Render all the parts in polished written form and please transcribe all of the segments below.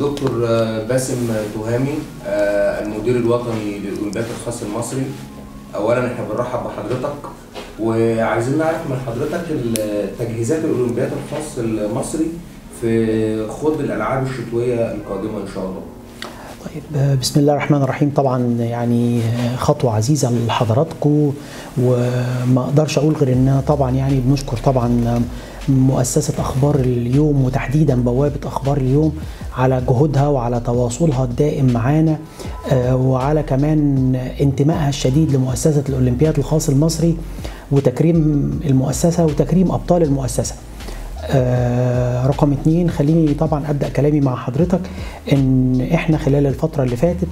دكتور باسم تهامي، المدير الوطني للأولمبياد الخاص المصري. أولا احنا بنرحب بحضرتك وعايزين نعرف من حضرتك تجهيزات الأولمبياد الخاص المصري في خوض الألعاب الشتوية القادمة إن شاء الله. طيب، بسم الله الرحمن الرحيم. طبعا يعني خطوة عزيزة لحضراتكم، وما اقدرش اقول غير ان طبعا يعني بنشكر طبعا مؤسسة اخبار اليوم وتحديدا بوابة اخبار اليوم على جهودها وعلى تواصلها الدائم معانا، وعلى كمان انتمائها الشديد لمؤسسة الاولمبياد الخاص المصري وتكريم المؤسسة وتكريم ابطال المؤسسة. رقم 2، خليني طبعا ابدا كلامي مع حضرتك ان احنا خلال الفتره اللي فاتت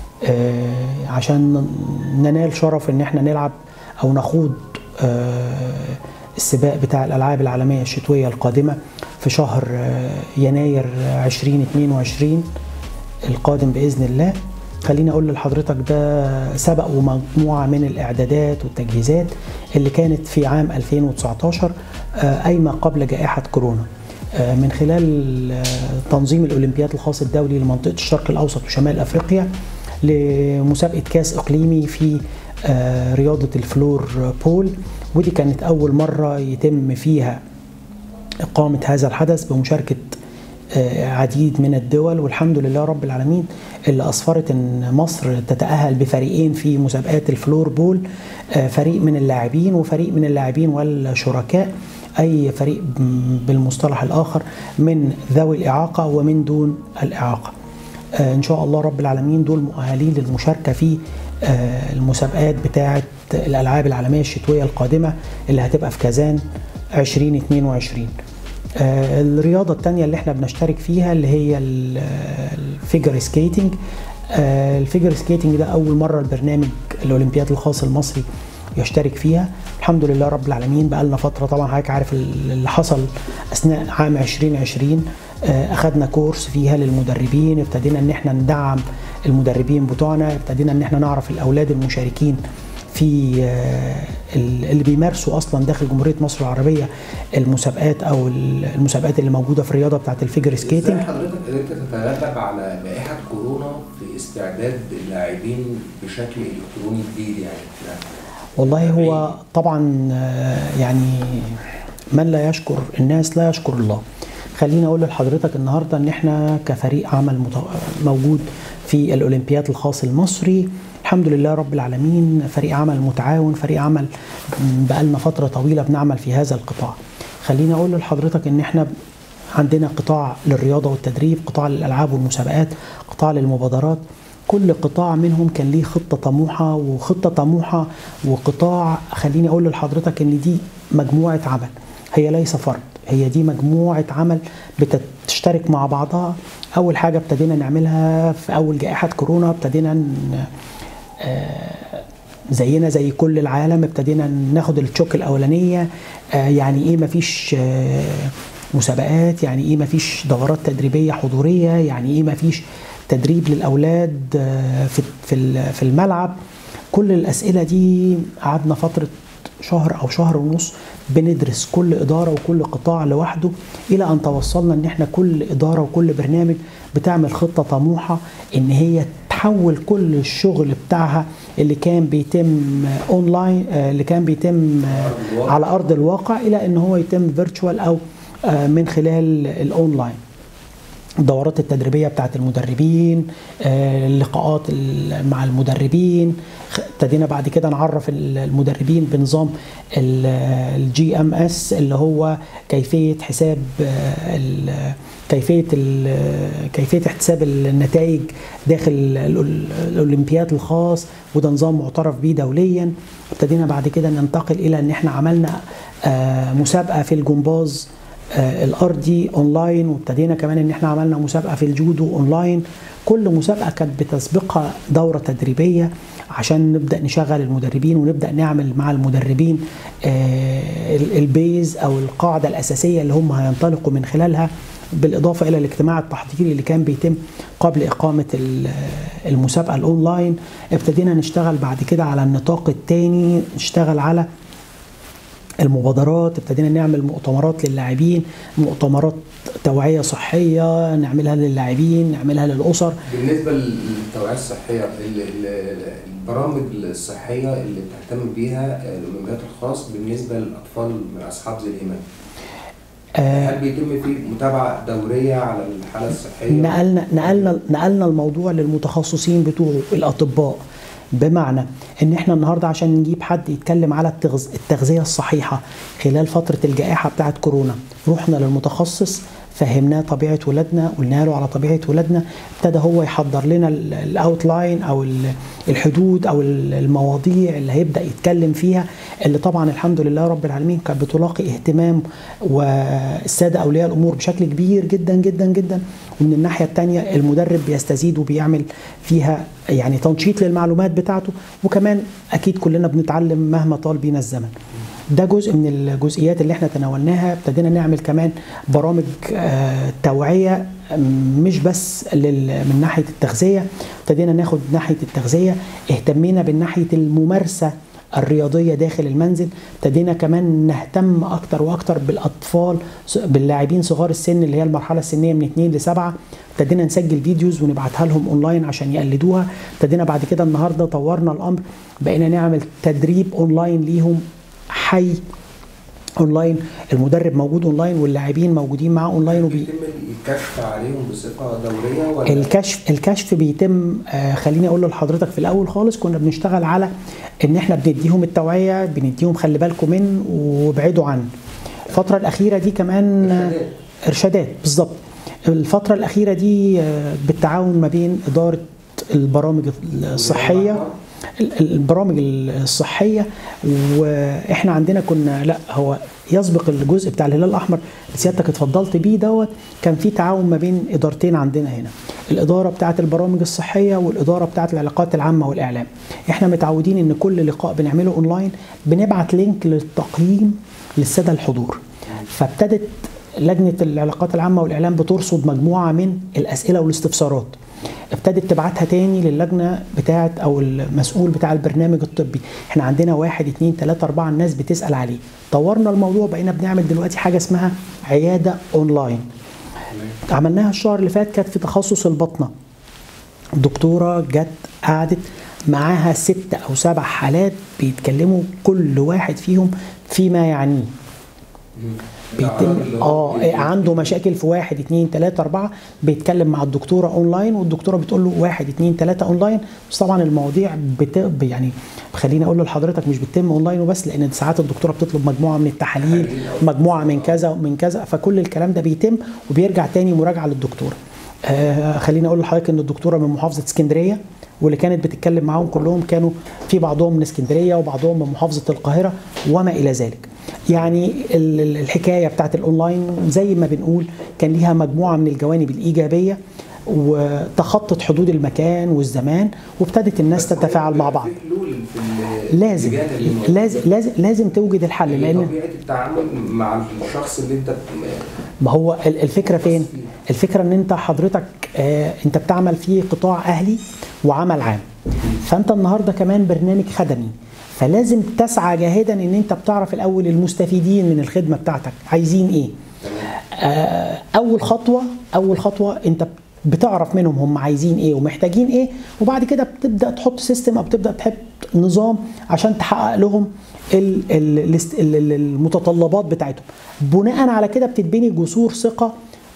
عشان ننال شرف ان احنا نلعب او نخوض السباق بتاع الالعاب العالميه الشتويه القادمه في شهر يناير 2022 القادم باذن الله. خليني اقول لحضرتك ده سبق ومجموعه من الاعدادات والتجهيزات اللي كانت في عام 2019 قايمه قبل جائحه كورونا، من خلال تنظيم الاولمبياد الخاص الدولي لمنطقه الشرق الاوسط وشمال افريقيا لمسابقه كاس اقليمي في رياضه الفلور بول، ودي كانت اول مره يتم فيها اقامه هذا الحدث بمشاركه عديد من الدول، والحمد لله رب العالمين اللي أسفرت أن مصر تتأهل بفريقين في مسابقات الفلور بول، فريق من اللاعبين وفريق من اللاعبين والشركاء، أي فريق بالمصطلح الآخر من ذوي الإعاقة ومن دون الإعاقة. إن شاء الله رب العالمين دول مؤهلين للمشاركة في المسابقات بتاعة الألعاب العالمية الشتوية القادمة اللي هتبقى في كازان 2022. الرياضة التانية اللي احنا بنشترك فيها اللي هي الفيجر سكيتنج. الفيجر سكيتنج ده أول مرة البرنامج الأولمبياد الخاص المصري يشترك فيها، الحمد لله رب العالمين. بقالنا فترة طبعا حضرتك عارف اللي حصل أثناء عام 2020، أخدنا كورس فيها للمدربين، ابتدينا إن احنا ندعم المدربين بتوعنا، ابتدينا إن احنا نعرف الأولاد المشاركين في اللي بيمارسوا اصلا داخل جمهوريه مصر العربيه المسابقات او المسابقات اللي موجوده في الرياضه بتاعه الفيجر سكيتنج. ازاي حضرتك قدرت تتغلب على جائحه كورونا في استعداد اللاعبين بشكل الكتروني جديد يعني؟ والله هو طبعا يعني من لا يشكر الناس لا يشكر الله. خليني اقول لحضرتك النهارده ان احنا كفريق عمل موجود في الاولمبياد الخاص المصري، الحمد لله رب العالمين فريق عمل متعاون، فريق عمل بقالنا فترة طويلة بنعمل في هذا القطاع. خليني أقول لحضرتك إن إحنا عندنا قطاع للرياضة والتدريب، قطاع للألعاب والمسابقات، قطاع للمبادرات. كل قطاع منهم كان ليه خطة طموحة وقطاع. خليني أقول لحضرتك إن دي مجموعة عمل، هي ليس فرد، هي دي مجموعة عمل بتشترك مع بعضها. أول حاجة ابتدينا نعملها في أول جائحة كورونا، ابتدينا زينا زي كل العالم ابتدينا ناخد التشوك الاولانيه. يعني ايه مفيش مسابقات، يعني ايه مفيش دورات تدريبيه حضوريه، يعني ايه مفيش تدريب للاولاد في الملعب. كل الاسئله دي قعدنا فتره شهر او شهر ونص بندرس كل اداره وكل قطاع لوحده، الى ان توصلنا ان احنا كل اداره وكل برنامج بتعمل خطه طموحه ان هي تحول كل الشغل بتاعها اللي كان بيتم اونلاين، اللي كان بيتم على ارض الواقع، الى ان هو يتم فيرتشوال او من خلال الاونلاين. الدورات التدريبيه بتاعت المدربين، اللقاءات مع المدربين، ابتدينا بعد كده نعرف المدربين بنظام الGMS اللي هو كيفيه حساب كيفيه احتساب النتائج داخل الاولمبياد الخاص، وده نظام معترف به دوليا. ابتدينا بعد كده ننتقل الى ان احنا عملنا مسابقه في الجمباز الارضي اونلاين، وابتدينا كمان ان احنا عملنا مسابقه في الجودو اونلاين. كل مسابقه كانت بتسبقها دوره تدريبيه عشان نبدا نشغل المدربين ونبدا نعمل مع المدربين البيز او القاعده الاساسيه اللي هم هينطلقوا من خلالها، بالاضافه الى الاجتماع التحضيري اللي كان بيتم قبل اقامه المسابقه الاونلاين. ابتدينا نشتغل بعد كده على النطاق الثاني، نشتغل على المبادرات، ابتدينا نعمل مؤتمرات للاعبين، مؤتمرات توعية صحية نعملها للاعبين، نعملها للأسر. بالنسبة للتوعية الصحية، البرامج الصحية اللي بتهتم بيها الأولمبياد الخاص بالنسبة للأطفال من أصحاب ذوي الهمم، هل بيتم فيه متابعة دورية على الحالة الصحية؟ نقلنا الموضوع للمتخصصين بتوعه الأطباء، بمعنى ان احنا النهارده عشان نجيب حد يتكلم على التغذية الصحيحة خلال فترة الجائحة بتاعت كورونا، رحنا للمتخصص فهمناه طبيعة ولادنا، قلنا له على طبيعة ولادنا، ابتدى هو يحضر لنا الاوتلاين او الحدود او المواضيع اللي هيبدأ يتكلم فيها، اللي طبعا الحمد لله رب العالمين كانت بتلاقي اهتمام والسادة اولياء الامور بشكل كبير جدا جدا جدا. ومن الناحية الثانية المدرب بيستزيد وبيعمل فيها يعني تنشيط للمعلومات بتاعته، وكمان اكيد كلنا بنتعلم مهما طال بينا الزمن. ده جزء من الجزئيات اللي احنا تناولناها. ابتدينا نعمل كمان برامج توعية مش بس من ناحية التغذية، ابتدينا ناخد ناحية التغذية، اهتمينا بالناحية الممارسة الرياضية داخل المنزل، ابتدينا كمان نهتم أكتر وأكتر بالأطفال باللاعبين صغار السن اللي هي المرحلة السنية من 2 ل 7، ابتدينا نسجل فيديوز ونبعتها لهم اونلاين عشان يقلدوها. ابتدينا بعد كده النهارده طورنا الامر، بقينا نعمل تدريب اونلاين ليهم حي اونلاين، المدرب موجود اونلاين واللاعبين موجودين معاه اونلاين. بيتم الكشف عليهم بصفه دوريه ولا الكشف بيتم خليني اقول لحضرتك في الاول خالص كنا بنشتغل على ان احنا بنديهم التوعيه، بنديهم خلي بالكم من وابعدوا عن. الفتره الاخيره دي كمان ارشادات بالظبط. الفتره الاخيره دي بالتعاون ما بين اداره البرامج الصحيه، البرامج الصحيه، واحنا عندنا كنا لا هو يسبق الجزء بتاع الهلال الاحمر اللي سيادتك اتفضلت بيه دوت، كان في تعاون ما بين ادارتين عندنا هنا، الاداره بتاعه البرامج الصحيه والاداره بتاعه العلاقات العامه والاعلام. احنا متعودين ان كل لقاء بنعمله اونلاين بنبعت لينك للتقييم للساده الحضور، فابتدت لجنه العلاقات العامه والاعلام بترصد مجموعه من الاسئله والاستفسارات، ابتدت تبعتها تاني للجنه بتاعه او المسؤول بتاع البرنامج الطبي. احنا عندنا 1 2 3 4 الناس بتسال عليه. طورنا الموضوع، بقينا بنعمل دلوقتي حاجه اسمها عياده اونلاين. عملناها الشهر اللي فات، كانت في تخصص البطنه. الدكتوره جت قعدت معاها 6 أو 7 حالات بيتكلموا كل واحد فيهم فيما يعنيه. بيتم عنده مشاكل في 1 2 3 4 بيتكلم مع الدكتوره اونلاين، والدكتوره بتقول له 1 2 3 اونلاين. بس طبعا المواضيع يعني خليني اقول لحضرتك مش بتتم اونلاين وبس، لان ساعات الدكتوره بتطلب مجموعه من التحاليل، مجموعه من كذا ومن كذا، فكل الكلام ده بيتم وبيرجع تاني مراجعه للدكتوره. خليني اقول لحضرتك ان الدكتوره من محافظه اسكندريه، واللي كانت بتتكلم معاهم كلهم كانوا في بعضهم من اسكندريه وبعضهم من محافظه القاهره وما الى ذلك. يعني الحكايه بتاعت الاونلاين زي ما بنقول كان ليها مجموعه من الجوانب الايجابيه، وتخطت حدود المكان والزمان، وابتدت الناس تتفاعل مع بعض. لازم توجد الحل، لان طبيعه التعامل مع الشخص اللي انت ما هو الفكره فين؟ الفكره ان انت حضرتك انت بتعمل في قطاع اهلي وعمل عام، فانت النهارده كمان برنامج خدمي، فلازم تسعى جاهدا ان انت بتعرف الاول المستفيدين من الخدمه بتاعتك عايزين ايه. اول خطوه انت بتعرف منهم هم عايزين ايه ومحتاجين ايه، وبعد كده بتبدا تحط سيستم او بتبدا تحط نظام عشان تحقق لهم المتطلبات بتاعتهم. بناء على كده بتتبني جسور ثقه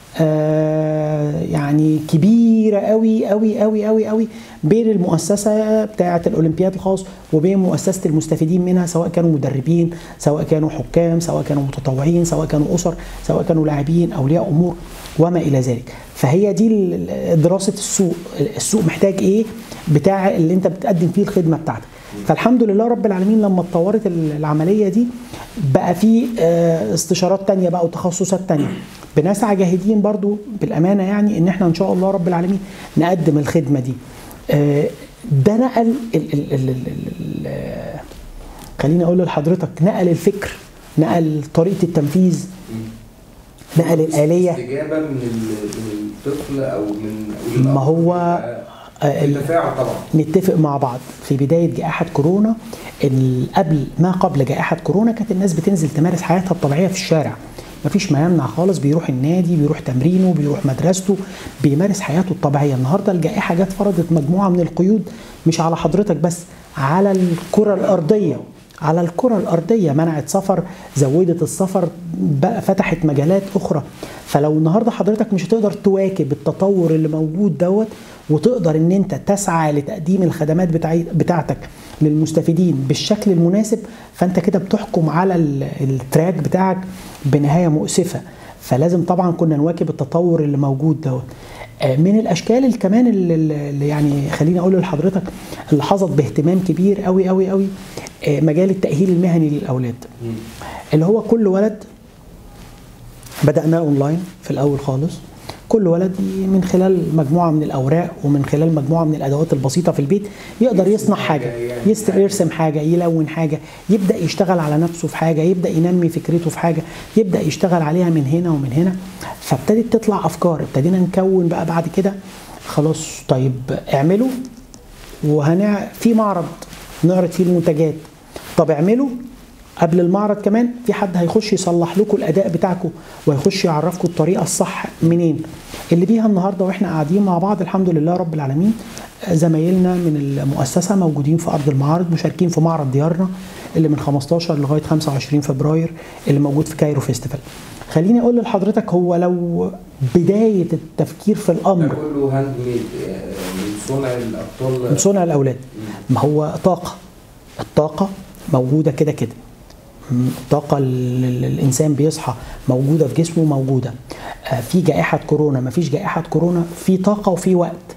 يعني كبيره قوي قوي قوي قوي قوي بين المؤسسه بتاعه الاولمبياد الخاص وبين مؤسسه المستفيدين منها، سواء كانوا مدربين، سواء كانوا حكام، سواء كانوا متطوعين، سواء كانوا اسر، سواء كانوا لاعبين، اولياء امور وما الى ذلك. فهي دي دراسه السوق محتاج ايه بتاع اللي انت بتقدم فيه الخدمه بتاعتك. فالحمد لله رب العالمين لما اتطورت العمليه دي بقى في استشارات تانية بقى وتخصصات تانية. بنسعى جاهدين برضو بالامانه يعني ان احنا ان شاء الله رب العالمين نقدم الخدمه دي. ده نقل خليني اقول لحضرتك نقل الفكر، نقل طريقه التنفيذ، نقل الآلية. استجابة من الطفل أو من ما هو التفاعل طبعا. نتفق مع بعض في بدايه جائحه كورونا، ان ما قبل جائحه كورونا كانت الناس بتنزل تمارس حياتها الطبيعيه في الشارع، مفيش ما يمنع خالص، بيروح النادي، بيروح تمرينه، بيروح مدرسته، بيمارس حياته الطبيعيه. النهارده الجائحه جت فرضت مجموعه من القيود، مش على حضرتك بس، على الكره الارضيه، على الكره الارضيه، منعت سفر، زودت السفر، بقى فتحت مجالات اخرى. فلو النهارده حضرتك مش هتقدر تواكب التطور اللي موجود دوت، وتقدر ان انت تسعى لتقديم الخدمات بتاعتك للمستفيدين بالشكل المناسب، فانت كده بتحكم على التراك بتاعك بنهايه مؤسفه. فلازم طبعا كنا نواكب التطور اللي موجود دوت. من الاشكال كمان اللي يعني خليني اقول لحضرتك اللي حظت باهتمام كبير قوي قوي قوي، مجال التاهيل المهني للاولاد، اللي هو كل ولد بدأناه اونلاين في الاول خالص. كل ولد من خلال مجموعه من الاوراق ومن خلال مجموعه من الادوات البسيطه في البيت يقدر يصنع حاجه، يرسم حاجه، يلون حاجه، يبدا يشتغل على نفسه في حاجه، يبدا ينمي فكرته في حاجه، يبدا يشتغل عليها من هنا ومن هنا. فابتدت تطلع افكار، ابتدينا نكون بقى بعد كده. خلاص طيب اعملوا، في معرض نعرض فيه المنتجات. طب اعملوا قبل المعرض كمان في حد هيخش يصلح لكم الاداء بتاعكم، وهيخش يعرفكم الطريقه الصح منين، اللي بيها النهارده واحنا قاعدين مع بعض الحمد لله رب العالمين. زمايلنا من المؤسسه موجودين في ارض المعارض، مشاركين في معرض ديارنا اللي من 15 لغايه 25 فبراير اللي موجود في كايرو فيستيفال. خليني اقول لحضرتك، هو لو بدايه التفكير في الامر كله هاند ميد من صنع الابطال، من صنع الاولاد. ما هو الطاقه موجوده كده كده، الطاقة اللي الإنسان بيصحى موجودة في جسمه موجودة. في جائحة كورونا، ما فيش جائحة كورونا، في طاقة وفي وقت.